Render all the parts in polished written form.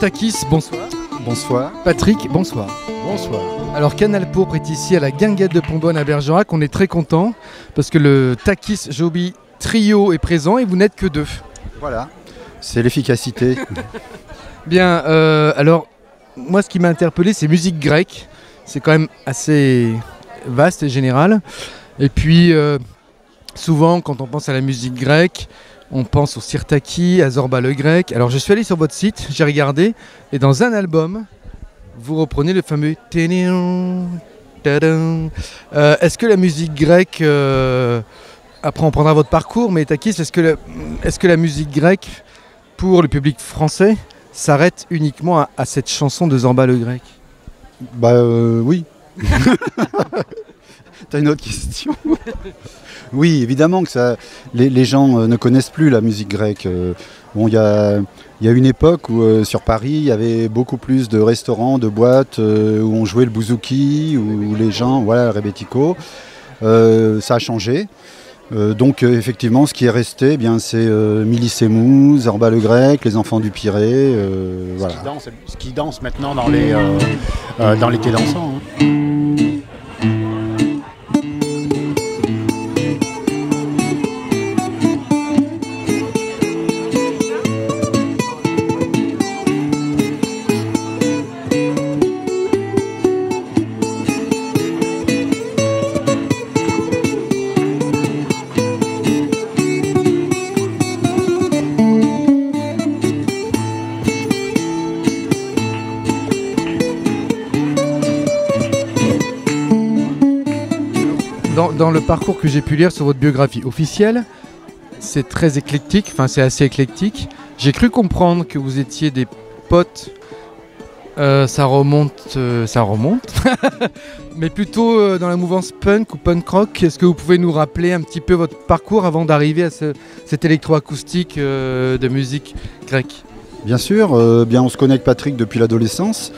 Takis, bonsoir. Bonsoir. Patrick, bonsoir. Bonsoir. Alors Canal Pourpre est ici à la Guinguette de Pombonne à Bergerac. On est très content parce que le Takis Joby Trio est présent et vous n'êtes que deux. Voilà, c'est l'efficacité. Bien, alors moi ce qui m'a interpellé c'est musique grecque. C'est quand même assez vaste et général. Et puis souvent quand on pense à la musique grecque, on pense au Sirtaki, à Zorba le grec. Alors je suis allé sur votre site, j'ai regardé, et dans un album, vous reprenez le fameux est-ce que la musique grecque, après on prendra votre parcours, mais Takis, est-ce que la musique grecque, pour le public français, s'arrête uniquement à cette chanson de Zorba le grec? Bah oui. T'as une autre question? Oui, évidemment que ça, les gens ne connaissent plus la musique grecque. Bon, il y a une époque où sur Paris, il y avait beaucoup plus de restaurants, de boîtes où on jouait le bouzouki, où les gens, voilà, le rebetiko. Ça a changé. Donc effectivement, ce qui est resté, eh bien, c'est Milisemou, Zorba le grec, les enfants du Pirée. Voilà. Ce qui danse maintenant dans l'été dansant. Hein. Dans le parcours que j'ai pu lire sur votre biographie officielle, c'est très éclectique, enfin c'est assez éclectique. J'ai cru comprendre que vous étiez des potes, ça remonte, mais plutôt dans la mouvance punk ou punk rock. Est-ce que vous pouvez nous rappeler un petit peu votre parcours avant d'arriver à cet électroacoustique de musique grecque? Bien sûr, bien on se connaît avec Patrick depuis l'adolescence.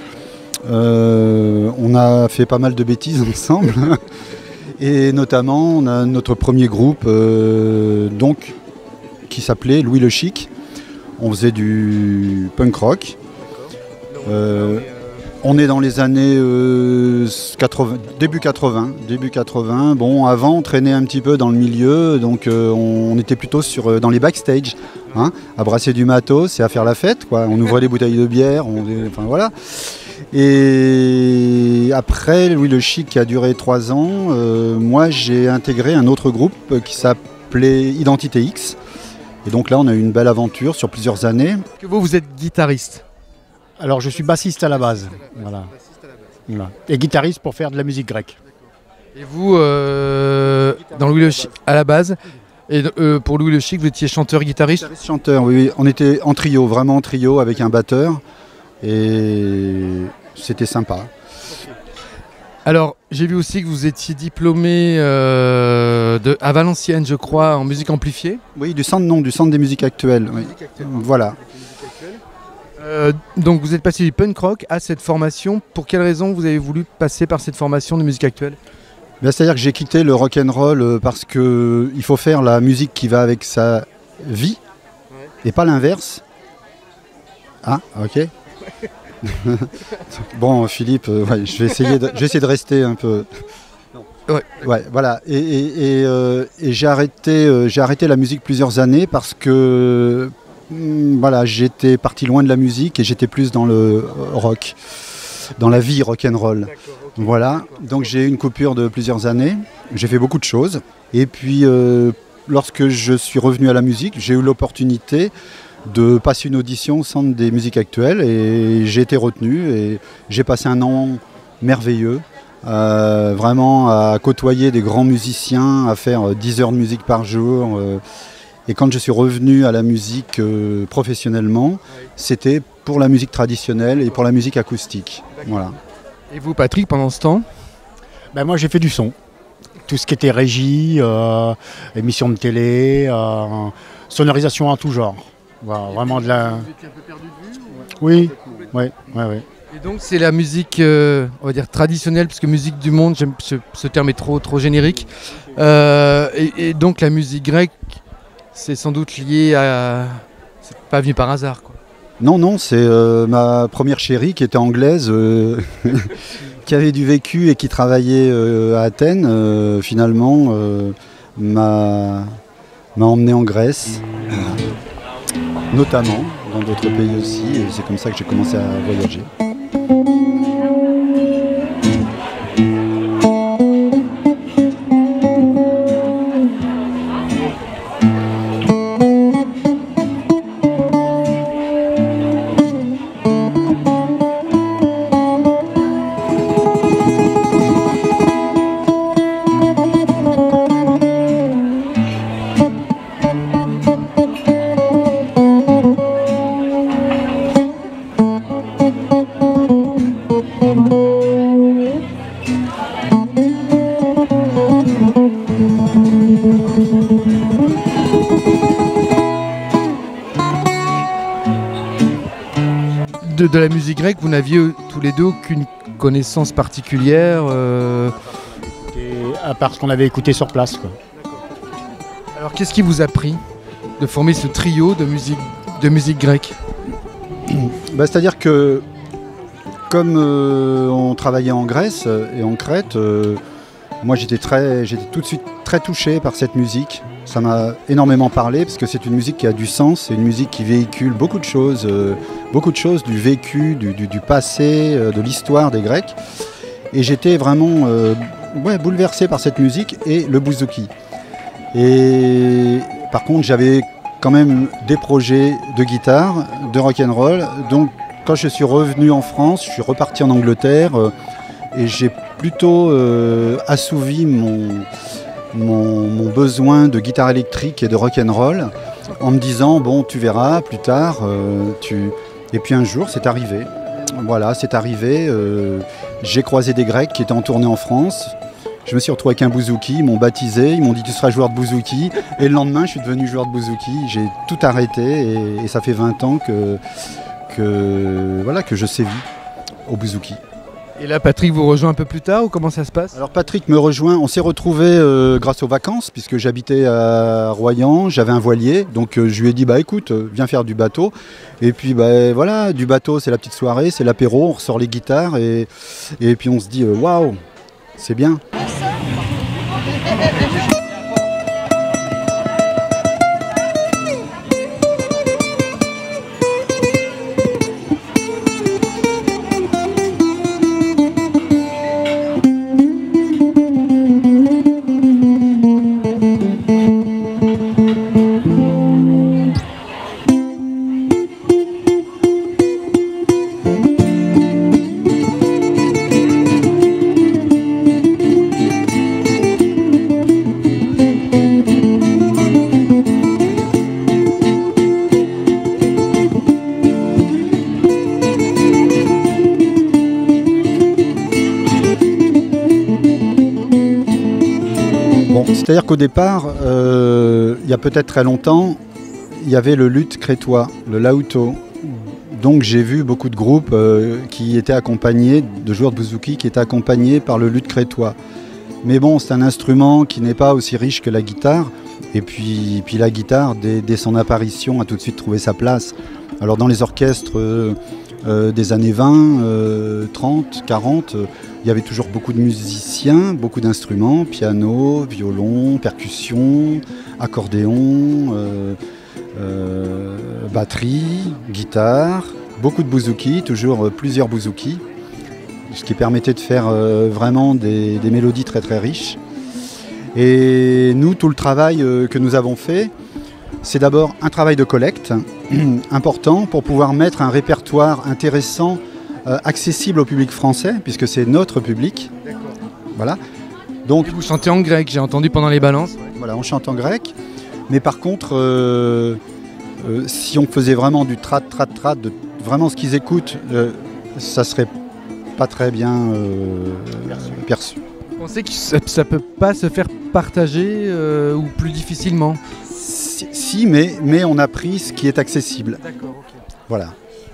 On a fait pas mal de bêtises ensemble. Et notamment, on a notre premier groupe donc, qui s'appelait Louis le Chic. On faisait du punk rock. On est dans les années 80, début 80. Bon, avant, on traînait un petit peu dans le milieu, donc on était plutôt dans les backstage, hein, à brasser du matos et à faire la fête, quoi. On ouvrait les bouteilles de bière, enfin voilà. Et après Louis le Chic qui a duré 3 ans, moi j'ai intégré un autre groupe qui s'appelait Identité X. Et donc là on a eu une belle aventure sur plusieurs années. Que vous êtes guitariste? Alors je suis bassiste à la base. Voilà. Et guitariste pour faire de la musique grecque. Et vous, dans Louis le Chic, à la base, et pour Louis le Chic, vous étiez chanteur-guitariste? Chanteur, oui. On était en trio, vraiment en trio avec un batteur. Et c'était sympa. Alors, j'ai vu aussi que vous étiez diplômé à Valenciennes, je crois, en musique amplifiée. Oui, du centre des musiques actuelles. Oui. Voilà. Donc, vous êtes passé du punk rock à cette formation. Pour quelle raison vous avez voulu passer par cette formation de musique actuelle? C'est-à-dire que j'ai quitté le rock'n'roll parce qu'il faut faire la musique qui va avec sa vie et pas l'inverse. Ah, ok. Bon, Philippe, ouais, je vais essayer de rester un peu. Ouais, voilà. Et j'ai arrêté la musique plusieurs années parce que voilà, j'étais parti loin de la musique et j'étais plus dans le rock, dans la vie rock'n'roll. Voilà. Donc j'ai eu une coupure de plusieurs années. J'ai fait beaucoup de choses. Et puis lorsque je suis revenu à la musique, j'ai eu l'opportunité de passer une audition au Centre des musiques actuelles et j'ai été retenu et j'ai passé un an merveilleux, vraiment à côtoyer des grands musiciens, à faire 10 heures de musique par jour. Et quand je suis revenu à la musique professionnellement, c'était pour la musique traditionnelle et pour la musique acoustique. Voilà. Et vous, Patrick, pendant ce temps? Moi j'ai fait du son. Tout ce qui était régie, émissions de télé, sonorisation en tout genre. Voilà, vraiment de la... Vous étiez un peu perdu de vue? Oui, oui. Et donc c'est la musique, on va dire traditionnelle, parce que musique du monde, ce terme est trop générique. Et donc la musique grecque, c'est sans doute lié à... C'est pas venu par hasard, quoi. Non, non, c'est ma première chérie qui était anglaise, qui avait du vécu et qui travaillait à Athènes, finalement, m'a emmené en Grèce, notamment, dans d'autres pays aussi, et c'est comme ça que j'ai commencé à voyager. De la musique grecque, vous n'aviez tous les deux aucune connaissance particulière À part ce qu'on avait écouté sur place, quoi. Alors qu'est-ce qui vous a pris de former ce trio de musique grecque? C'est-à-dire que comme on travaillait en Grèce et en Crète, moi j'étais tout de suite très touché par cette musique. Ça m'a énormément parlé parce que c'est une musique qui a du sens, c'est une musique qui véhicule beaucoup de choses du vécu, du passé, de l'histoire des Grecs. Et j'étais vraiment bouleversé par cette musique et le bouzouki. Et par contre, j'avais quand même des projets de guitare, de rock'n'roll. Donc quand je suis revenu en France, je suis reparti en Angleterre et j'ai plutôt assouvi mon besoin de guitare électrique et de rock'n'roll en me disant bon, tu verras plus tard. Et puis un jour c'est arrivé. Voilà, c'est arrivé. J'ai croisé des Grecs qui étaient en tournée en France. Je me suis retrouvé avec un bouzouki, ils m'ont baptisé, ils m'ont dit tu seras joueur de bouzouki. Et le lendemain je suis devenu joueur de bouzouki. J'ai tout arrêté et ça fait 20 ans que je sévis au bouzouki. Et là, Patrick vous rejoint un peu plus tard ou comment ça se passe? Alors Patrick me rejoint, on s'est retrouvés grâce aux vacances puisque j'habitais à Royan, j'avais un voilier, donc je lui ai dit bah écoute, viens faire du bateau. Et puis bah voilà, du bateau c'est la petite soirée, c'est l'apéro, on ressort les guitares et puis on se dit waouh, c'est bien. C'est-à-dire qu'au départ, il y a peut-être très longtemps, il y avait le luth crétois, le laouto. Donc j'ai vu beaucoup de groupes qui étaient accompagnés, de joueurs de bouzouki qui étaient accompagnés par le luth crétois. Mais bon, c'est un instrument qui n'est pas aussi riche que la guitare. Et puis la guitare, dès son apparition, a tout de suite trouvé sa place. Alors dans les orchestres des années 20, 30, 40, il y avait toujours beaucoup de musiciens, beaucoup d'instruments, piano, violon, percussion, accordéon, batterie, guitare, beaucoup de bouzouki, toujours plusieurs bouzouki, ce qui permettait de faire vraiment des mélodies très très riches. Et nous, tout le travail que nous avons fait, c'est d'abord un travail de collecte important pour pouvoir mettre un répertoire intéressant, accessible au public français, puisque c'est notre public. Voilà. Donc, et vous chantez en grec, j'ai entendu pendant les balances. Voilà, on chante en grec. Mais par contre, si on faisait vraiment du trad, de vraiment ce qu'ils écoutent, ça serait pas très bien perçu. Vous pensez que ça peut pas se faire partager ou plus difficilement? Si, mais on a pris ce qui est accessible. D'accord, ok. Voilà.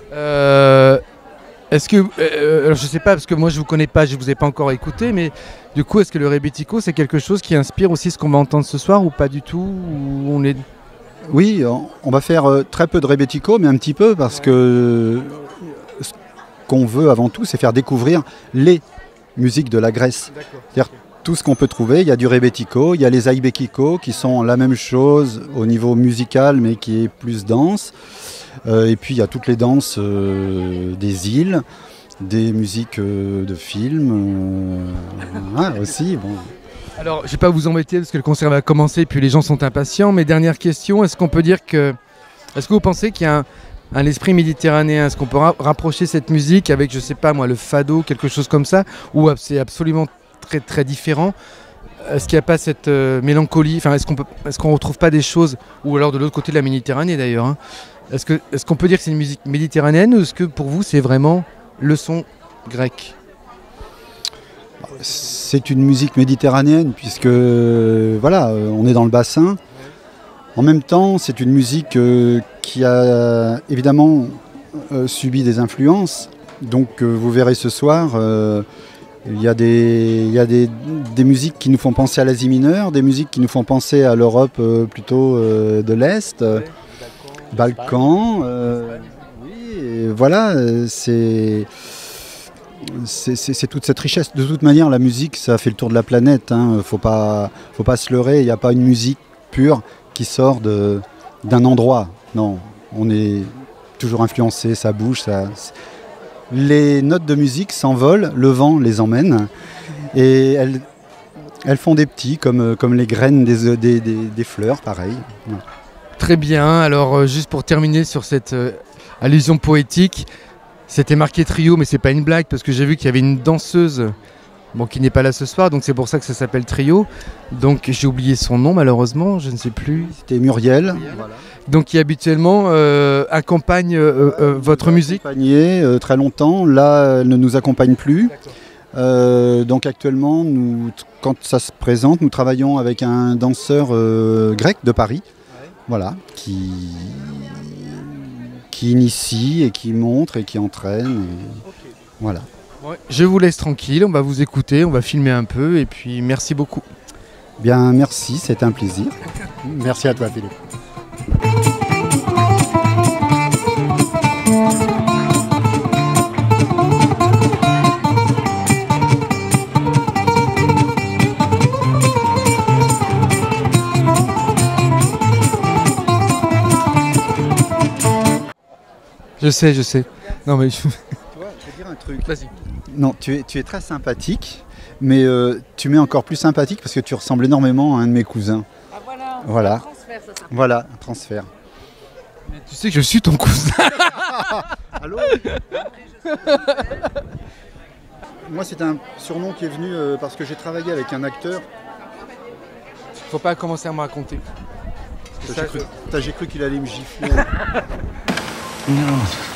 Est-ce que, alors je sais pas, parce que moi je vous connais pas, je vous ai pas encore écouté, mais du coup, est-ce que le rebetiko c'est quelque chose qui inspire aussi ce qu'on va entendre ce soir ou pas du tout, ou on est... Oui, on va faire très peu de rebetiko, mais un petit peu, parce que ce qu'on veut avant tout, c'est faire découvrir les musiques de la Grèce. C'est-à-dire tout ce qu'on peut trouver. Il y a du rebetiko, il y a les aibekiko, qui sont la même chose au niveau musical, mais qui est plus dense. Et puis il y a toutes les danses des îles, des musiques de films aussi. Bon. Alors, je ne vais pas vous embêter parce que le concert va commencer, puis les gens sont impatients. Mais dernière question, est-ce qu'on peut dire que... Est-ce que vous pensez qu'il y a un esprit méditerranéen? Est-ce qu'on peut rapprocher cette musique avec, je ne sais pas moi, le fado, quelque chose comme ça? Ou c'est absolument très, très différent? Est-ce qu'il n'y a pas cette mélancolie? Enfin, est-ce qu'on ne retrouve pas des choses? Ou alors de l'autre côté de la Méditerranée d'ailleurs, hein. Est-ce qu'on peut dire que c'est une musique méditerranéenne ou est-ce que pour vous c'est vraiment le son grec? C'est une musique méditerranéenne puisque voilà, on est dans le bassin. En même temps, c'est une musique qui a évidemment subi des influences. Donc vous verrez ce soir, il y a des musiques qui nous font penser à l'Asie mineure, des musiques qui nous font penser à l'Europe plutôt de l'Est, Balkans. Oui, et voilà, c'est toute cette richesse. De toute manière, la musique, ça fait le tour de la planète. Hein. Faut pas se leurrer. Il n'y a pas une musique pure qui sort d'un endroit. Non, on est toujours influencé, ça bouge. Les notes de musique s'envolent, le vent les emmène. Et elles font des petits, comme les graines des fleurs, pareil. Voilà. Très bien. Alors, juste pour terminer sur cette allusion poétique, c'était marqué trio, mais c'est pas une blague parce que j'ai vu qu'il y avait une danseuse qui n'est pas là ce soir, donc c'est pour ça que ça s'appelle trio. Donc j'ai oublié son nom malheureusement, je ne sais plus. C'était Muriel. Voilà. Donc qui habituellement accompagne votre musique. Accompagnée très longtemps. Là, elle ne nous accompagne plus. Donc actuellement, quand ça se présente, nous travaillons avec un danseur grec de Paris, voilà, qui initie et qui montre et qui entraîne. Et voilà. Ouais, je vous laisse tranquille, on va vous écouter, on va filmer un peu et puis merci beaucoup. Bien, merci, c'est un plaisir. Merci à toi, Philippe. Je sais. Non mais... Tu vois, je vais dire un truc. Vas-y. Non, tu es très sympathique, mais tu m'es encore plus sympathique parce que tu ressembles énormément à un de mes cousins. Ah voilà, Voilà. un transfert, ça s'appelle. Voilà, un transfert. Mais tu sais que je suis ton cousin. Allô. Moi, c'est un surnom qui est venu parce que j'ai travaillé avec un acteur. Faut pas commencer à me raconter. J'ai cru qu'il allait me gifler. Non.